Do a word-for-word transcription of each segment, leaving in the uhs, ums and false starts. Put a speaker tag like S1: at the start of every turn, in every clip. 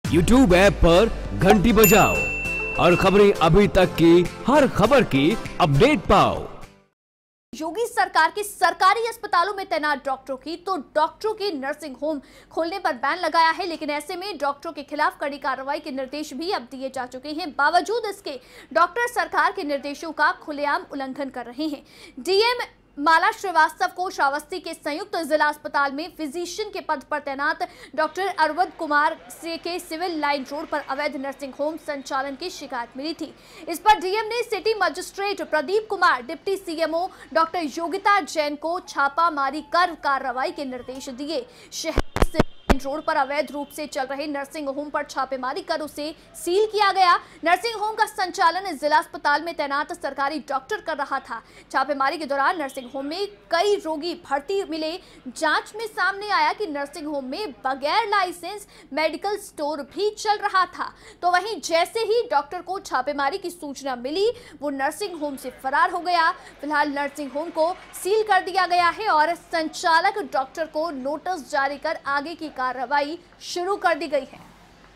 S1: YouTube app पर घंटी बजाओ और खबरें अभी तक की हर खबर की अपडेट पाओ।
S2: योगी सरकार के सरकारी अस्पतालों में तैनात डॉक्टरों की तो डॉक्टरों के नर्सिंग होम खोलने पर बैन लगाया है, लेकिन ऐसे में डॉक्टरों के खिलाफ कड़ी कार्रवाई के निर्देश भी अब दिए जा चुके हैं। बावजूद इसके डॉक्टर सरकार के निर्देशों का खुलेआम उल्लंघन कर रहे हैं। डीएम माला श्रीवास्तव को श्रावस्ती के संयुक्त जिला अस्पताल में फिजिशियन के पद पर तैनात डॉक्टर अरविंद कुमार से के सिविल लाइन रोड पर अवैध नर्सिंग होम संचालन की शिकायत मिली थी। इस पर डीएम ने city magistrate Pradeep Kumar, deputy CMO doctor Yogita Jain को छापामारी कर कार्रवाई के निर्देश दिए। शहर रोड पर अवैध रूप से चल रहे नर्सिंग होम पर छापेमारी कर उसे सील किया गया। नर्सिंग होम का संचालन जिला अस्पताल में तैनात सरकारी डॉक्टर कर रहा था। छापेमारी के दौरान नर्सिंग होम में कई रोगी भर्ती मिले। जांच में सामने आया कि नर्सिंग होम में बगैर लाइसेंस मेडिकल स्टोर भी चल रहा था। तो वहीं जैसे ही डॉक्टर को छापेमारी की सूचना मिली, वो नर्सिंग होम से फरार हो गया। फिलहाल नर्सिंग होम को सील कर दिया गया है और संचालक डॉक्टर को नोटिस जारी कर आगे की कार्रवाई शुरू कर दी गई है।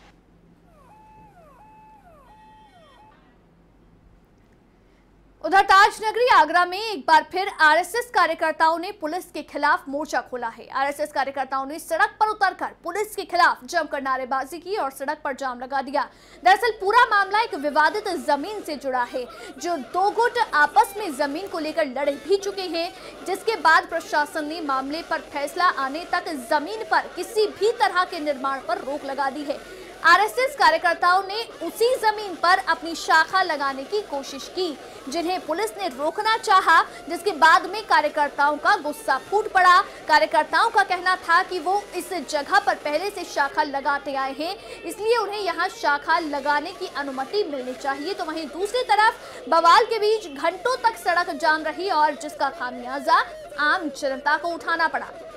S2: उधर ताजनगरी आगरा में एक बार फिर आरएसएस कार्यकर्ताओं ने पुलिस के खिलाफ मोर्चा खोला है। आरएसएस कार्यकर्ताओं ने सड़क पर उतरकर पुलिस के खिलाफ जमकर नारेबाजी की और सड़क पर जाम लगा दिया। दरअसल पूरा मामला एक विवादित जमीन से जुड़ा है, जो दो गुट आपस में जमीन को लेकर लड़ भी चुके हैं, जिसके बाद प्रशासन ने मामले पर फैसला आने तक जमीन पर किसी भी तरह के निर्माण पर रोक लगा दी है। आरएसएस कार्यकर्ताओं ने उसी जमीन पर अपनी शाखा लगाने की कोशिश की, जिन्हें पुलिस ने रोकना चाहा, जिसके बाद में कार्यकर्ताओं का गुस्सा फूट पड़ा। कार्यकर्ताओं का कहना था कि वो इस जगह पर पहले से शाखा लगाते आए हैं, इसलिए उन्हें यहां शाखा लगाने की अनुमति मिलनी चाहिए। तो वहीं दूसरी तरफ बवाल के बीच घंटों तक सड़क जाम रही और जिसका खामियाजा आम जनता को उठाना पड़ा।